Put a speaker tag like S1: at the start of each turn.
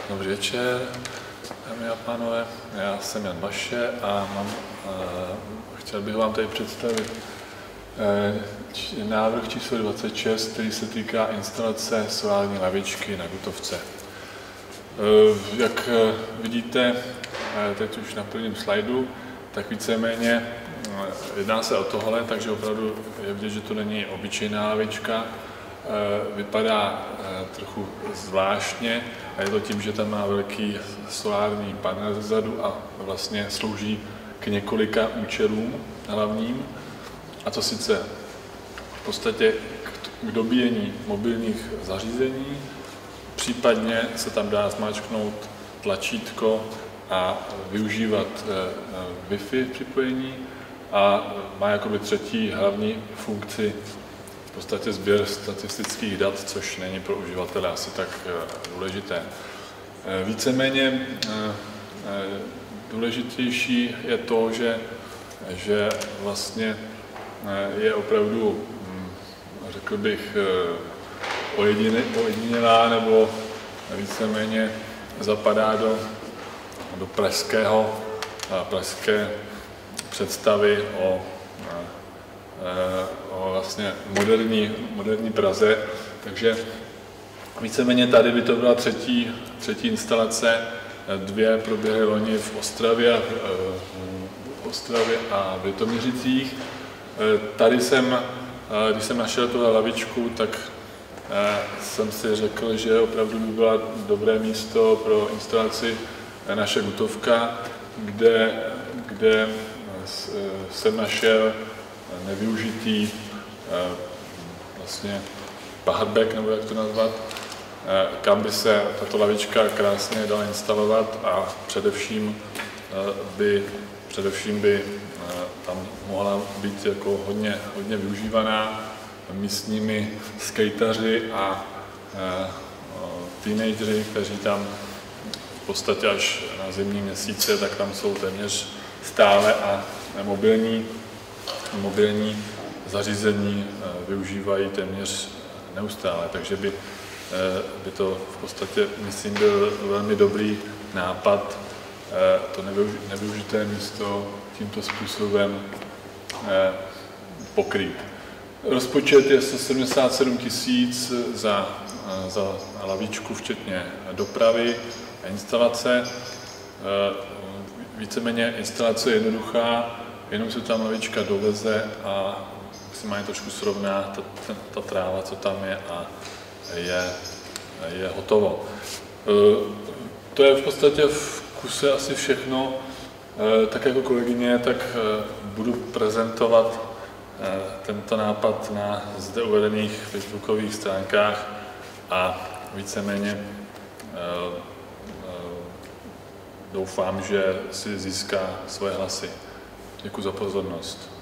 S1: Dobrý večer, dámy a pánové. Já jsem Jan Baše a chtěl bych vám tady představit návrh číslo 26, který se týká instalace solární lavičky na Gutovce. Jak vidíte teď už na prvním slajdu, tak víceméně jedná se o tohle, takže opravdu je vidět, že to není obyčejná lavička. Vypadá trochu zvláštně a je to tím, že tam má velký solární panel zezadu a vlastně slouží k několika účelům hlavním. A to sice v podstatě k dobíjení mobilních zařízení, případně se tam dá zmáčknout tlačítko a využívat Wi-Fi připojení a má jakoby třetí hlavní funkci v podstatě sběr statistických dat, což není pro uživatele asi tak důležité. Víceméně důležitější je to, že vlastně je opravdu, řekl bych, ojedinělá nebo víceméně zapadá do pražské představy o vlastně moderní Praze, takže víceméně tady by to byla třetí instalace, dvě proběhly loni v Ostravě a v Litoměřicích. Tady když jsem našel tuhle lavičku, tak jsem si řekl, že opravdu by bylo dobré místo pro instalaci naše Gutovka, kde jsem našel nevyužitý vlastně powerback, nebo jak to nazvat, kam by se tato lavička krásně dala instalovat a především by tam mohla být jako hodně využívaná místními skejtaři a teenageři, kteří tam v podstatě až na zimní měsíce, tak tam jsou téměř stále a mobilní zařízení využívají téměř neustále, takže by to v podstatě, myslím, byl velmi dobrý nápad to nevyužité místo tímto způsobem pokrýt. Rozpočet je 177 000 za lavičku, včetně dopravy a instalace. Víceméně instalace je jednoduchá, jenom se tam lavička doveze a maximálně trošku srovná ta tráva, co tam je, a je hotovo. To je v podstatě v kuse asi všechno. Tak jako kolegyně, tak budu prezentovat tento nápad na zde uvedených facebookových stránkách a víceméně doufám, že si získá svoje hlasy. Děkuji za pozornost.